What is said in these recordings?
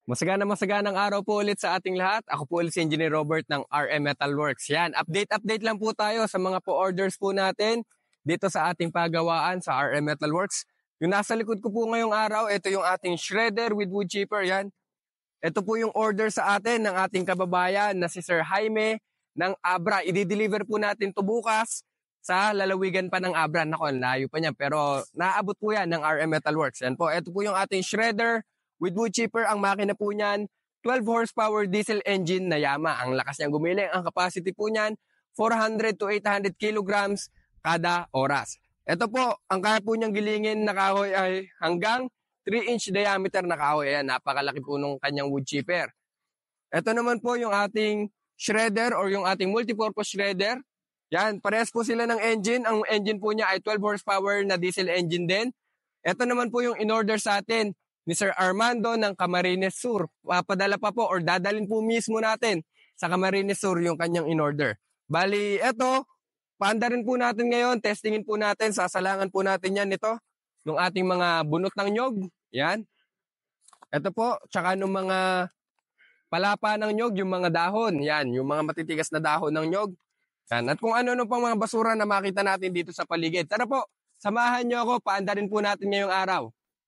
Masaganang araw po ulit sa ating lahat. Ako po ulit si Engineer Robert ng RM Metalworks. Yan, update lang po tayo sa mga po-orders po natin dito sa ating pagawaan sa RM Metalworks. Yung nasa likod ko po ngayong araw, ito yung ating shredder with wood chipper. Yan. Ito po yung order sa atin ng ating kababayan na si Sir Jaime ng Abra. I-deliver po natin to bukas sa lalawigan pa ng Abra. Nako, layo pa niya. Pero naabot po yan ng RM Metalworks. Yan po, ito po yung ating shredder with wood chipper. Ang makina po niyan, 12 horsepower diesel engine na Yama. Ang lakas niyang gumiling. Ang capacity po niyan, 400 to 800 kilograms kada oras. Ito po, ang kaya po niyang gilingin na kahoy ay hanggang 3-inch diameter na kahoy. Ayan, napakalaki po nung kanyang wood chipper. Ito naman po yung ating shredder or yung ating multipurpose shredder. Yan, parehas po sila ng engine. Ang engine po niya ay 12 horsepower na diesel engine din. Ito naman po yung in-order sa atin ni Sir Armando ng Camarines Sur. Papadala pa po or dadalhin po mismo natin sa Camarines Sur yung kanyang in-order. Bali, eto, paanda rin po natin ngayon, testingin po natin, sasalangan po natin yan nito, ng ating mga bunot ng nyog. Yan. Ito po, tsaka ng mga palapa ng nyog, yung mga dahon. Yan, yung mga matitigas na dahon ng nyog. Yan. At kung ano pang mga basura na makita natin dito sa paligid. Tara po, samahan nyo ako, paanda rin po natin ngayong araw.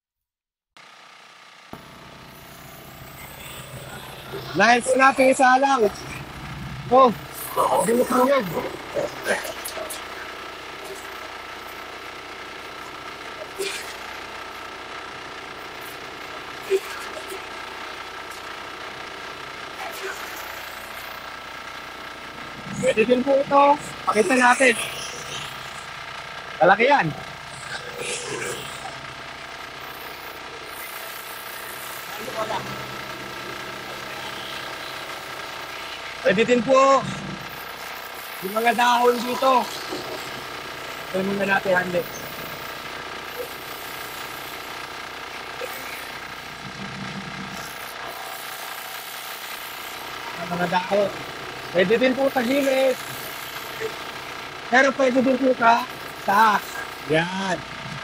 Nice natin isa lang. Oh, bunot ng nyog. Pwede din po ito. Pakita natin. Kalaki yan. Pwede din po yung mga dahon dito. Ito muna natin handi. Mga dahon. Pwede din po tagilid. Pero pwede din po taas. Yan.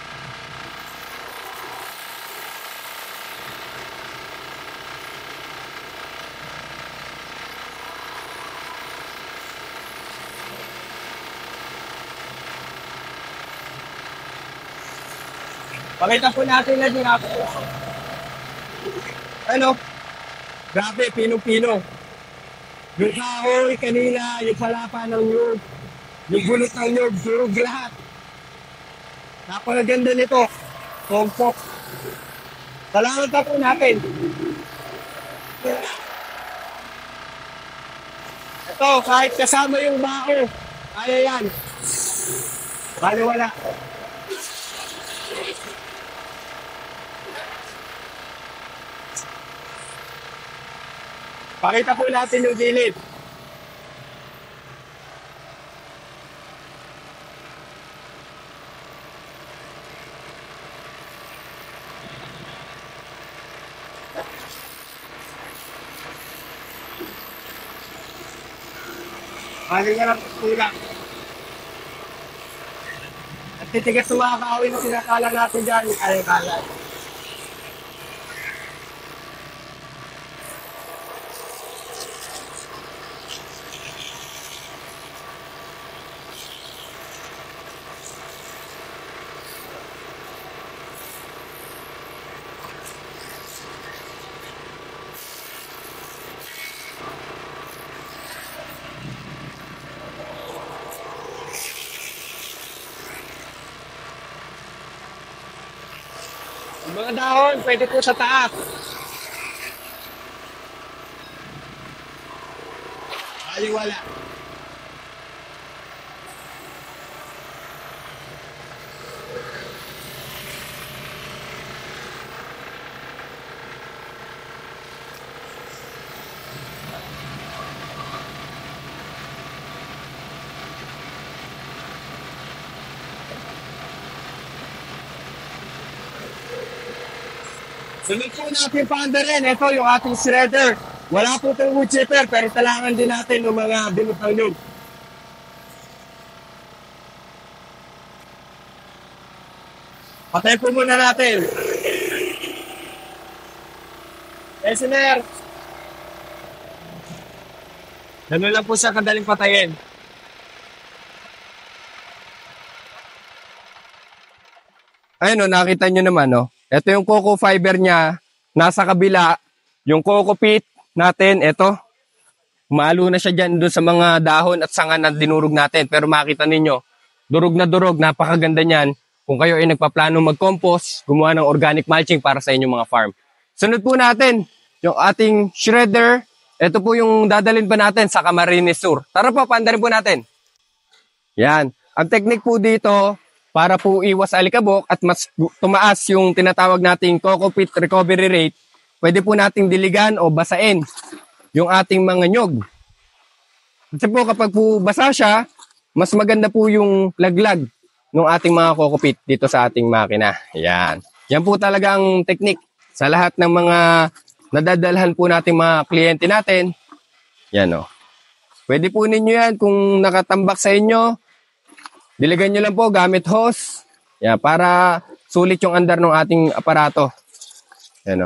Pakita po natin na din ako. Ano? Grabe, pinong-pino. Yung kahoy kanina, yung palapa ng nyug, yung bunot ng nyug, durog lahat. Napakaganda nito. Kompok. Salamat na po natin. Ito, kahit kasama yung bao, kaya yan. Bali wala. Pakita po natin yung gilid. Bali nga lang kulang. At titigas sa mga kaawin na sinakala natin dyan, ay kala. Yung mga dahon, pwede po sa taas. Bali wala. Sunod po natin paanda rin. Ito yung ating shredder. Wala po itong wood chipper, pero talangan din natin ng mga binutang nyug. Patay po muna natin. Listener! Ganun lang po siya kadaling patayin. Ayun, nakita nyo naman, no? Ito yung coco fiber niya, nasa kabila. Yung coco pit natin, ito. Malo na siya dyan doon sa mga dahon at sanga na dinurog natin. Pero makita ninyo, durog na durog, napakaganda niyan. Kung kayo ay nagpaplano mag-compost, gumawa ng organic mulching para sa inyong mga farm. Sunod po natin, yung ating shredder. Ito po yung dadalhin pa natin sa Camarines Sur. Tara po, paandarin po natin. Yan. Ang technique po dito, para po iwas alikabok at mas tumaas yung tinatawag nating coco pit recovery rate, pwede po nating diligan o basain yung ating mga nyog. Kasi po kapag po basa siya, mas maganda po yung laglag ng ating mga coco pit dito sa ating makina. Yan. Yan po talaga ang technique sa lahat ng mga nadadalhan po nating mga kliyente natin. Yan o. Pwede po ninyo yan kung nakatambak sa inyo. Diligan nyo lang po gamit hose. Yan, para sulit yung andar ng ating aparato. Yan o.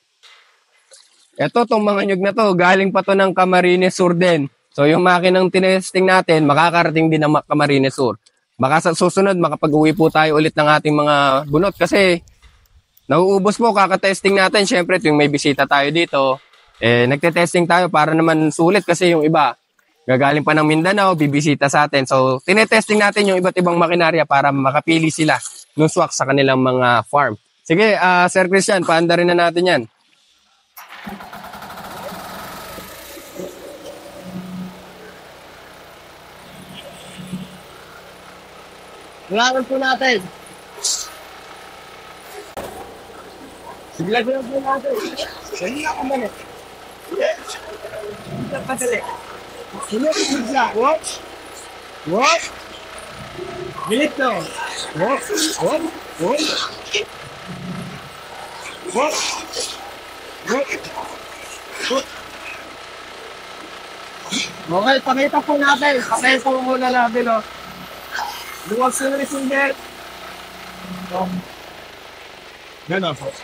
Ito, tong mga nyug na to, galing pa to ng Camarines Sur din. So yung makinang tinesting natin, makakarating din ng Camarines Sur. Baka sa susunod, makapag-uwi po tayo ulit ng ating mga bunot kasi nauubos po, kakatesting natin. Siyempre, tuwing may bisita tayo dito, nagte-testing tayo para naman sulit kasi yung iba, gagaling pa ng Mindanao, bibisita sa atin. So, tinetesting natin yung iba't ibang makinarya para makapili sila ng swak sa kanilang mga farm. Sige, Sir Christian, paanda rin na natin yan. Kailangan po natin. Siglag lang po natin. Sali na ako mali. Siglag pa sali. Siglag. Watch. Watch. Bilit to. Watch. Watch. Watch. Watch. Watch. Okay, pakita po natin. Pakita po muna natin, o. Luwag sa receiver. Gano'n po.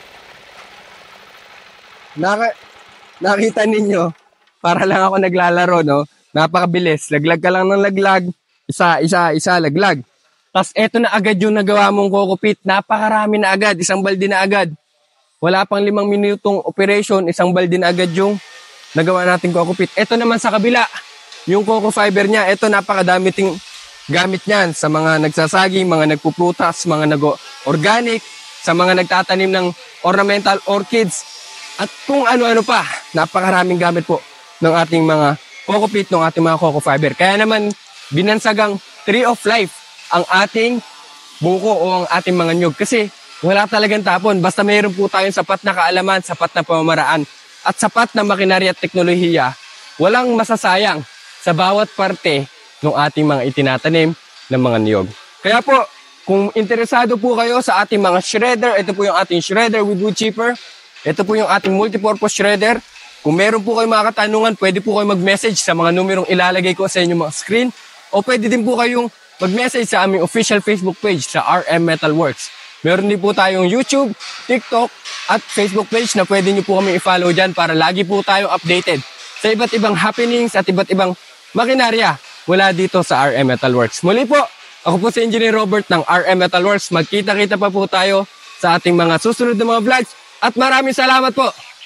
Nakita ninyo, para lang ako naglalaro, no? Napakabilis. Laglag ka lang ng laglag. Isa, laglag. Tapos eto na agad yung nagawa mong coco pit. Napakarami na agad. Isang balde na agad. Wala pang 5 minutong operation. Isang balde na agad yung nagawa nating coco pit. Eto naman sa kabila. Yung coco fiber niya. Eto napakadami ting gamit niyan sa mga nagsasaging, mga nagpuprutas, mga nag-organic, sa mga nagtatanim ng ornamental orchids, at kung ano-ano pa. Napakaraming gamit po ng ating mga coco pit, ng ating mga coco fiber. Kaya naman, binansagang tree of life ang ating buko o ang ating mga nyug. Kasi wala talagang tapon. Basta mayroon po tayong sapat na kaalaman, sapat na pamamaraan, at sapat na makinarya at teknolohiya, walang masasayang sa bawat parte ng ating mga itinatanim ng mga niyog. Kaya po, kung interesado po kayo sa ating mga shredder, ito po yung ating shredder with wood chipper. Ito po yung ating multipurpose shredder. Kung meron po kayo mga katanungan, pwede po kayo mag-message sa mga numerong ilalagay ko sa inyong mga screen. O pwede din po kayong mag-message sa aming official Facebook page sa RM Metal Works. Meron din po tayong YouTube, TikTok, at Facebook page na pwede nyo po kami i-follow dyan para lagi po tayong updated sa iba't ibang happenings at iba't ibang makinarya wala dito sa RM Metal Works. Muli po, ako po si Engineer Robert ng RM Metal Works. Magkita-kita pa po tayo sa ating mga susunod na mga vlogs. At maraming salamat po!